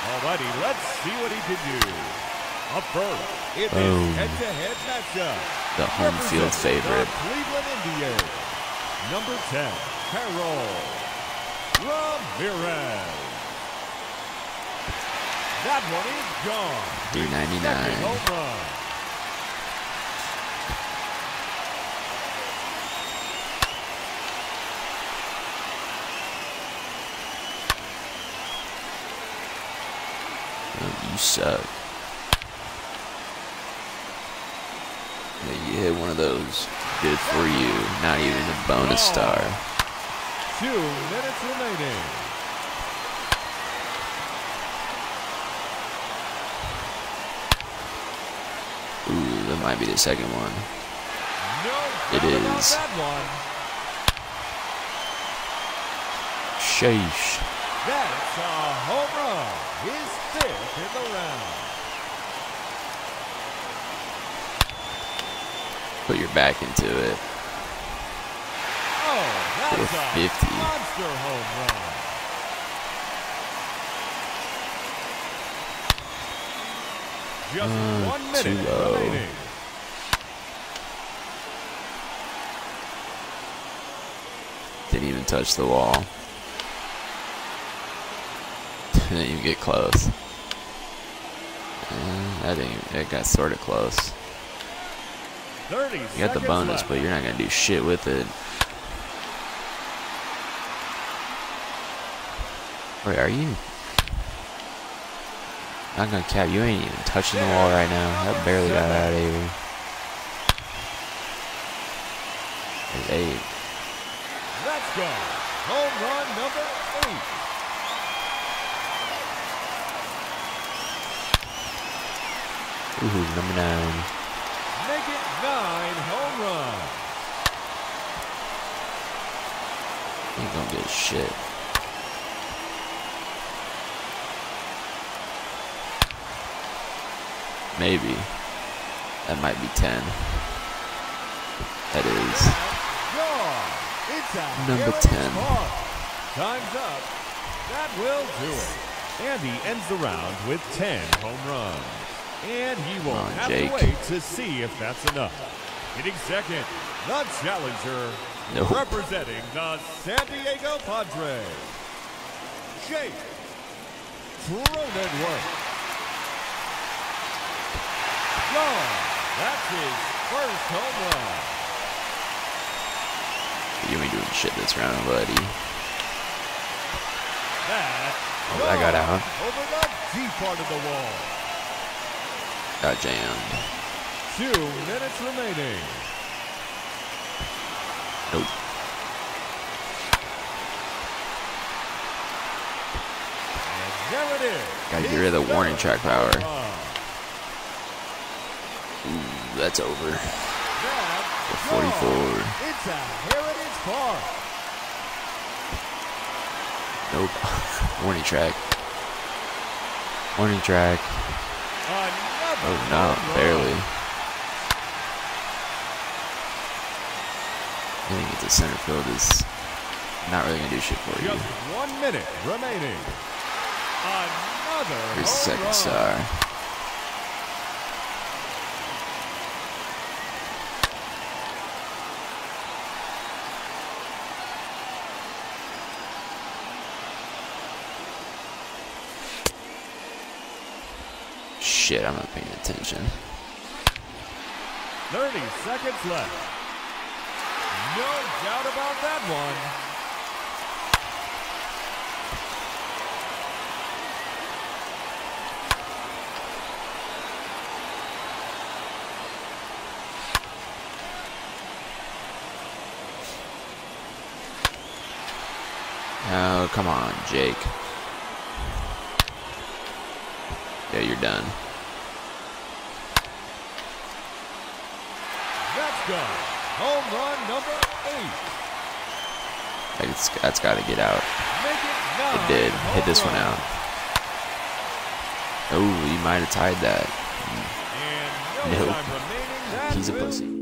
Alrighty, let's see what he can do. Up first, in this head-to-head matchup, the home field favorite, the Cleveland Indians, number 10, Harold Ramirez. That one is gone. $3.99. Home run. Oh, you suck. Yeah, you hit one of those. Good for you. Not even a bonus star. 2 minutes remaining. Ooh, that might be the second one. No, it is. that one. Sheesh. That's a home run. His 5th in the round. Put your back into it. Oh, that's a 50. monster home run. Just 1 minute too low. remaining. Didn't even touch the wall. Didn't even get close. That got sort of close. 30 You got the bonus, but you're not gonna do shit with it. Wait, are you? Not gonna cap. You ain't even touching the wall right now. That barely got out of here. There's 8. Let's go. Home run number 8. Ooh, number 9. Make it 9 home runs. Ain't gonna get shit. Maybe. That might be 10. That is. Number 10. Time's up. That will do it. And he ends the round with 10 home runs. And he won't have Jake. to wait to see if that's enough. Hitting second, the challenger, representing the San Diego Padres, Jake Cronenworth. Gone. That's his first home run. You ain't doing shit this round, buddy. That got out. Over the deep part of the wall. Got jammed. 2 minutes remaining. Nope. And there it is. Gotta get rid of the warning track power. Ooh, that's over. The 44. It's a Heritage Park. Nope. Warning track. Warning track. Oh no, barely. I think it's a center field is not really gonna do shit for you. Just 1 minute remaining. Another Here's the second run. star. Shit, I'm not paying attention. 30 seconds left. No doubt about that one. Oh, come on, Jake. Yeah, you're done. That's gone. Home run number 8. That's got to get out. Make it 9. It did. Hit this one out. Oh, you might have tied that. And no Nope. time remaining. That He's a will pussy.